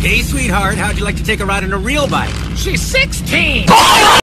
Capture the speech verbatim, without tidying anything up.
Hey, sweetheart, how'd you like to take a ride on a real bike? She's sixteen!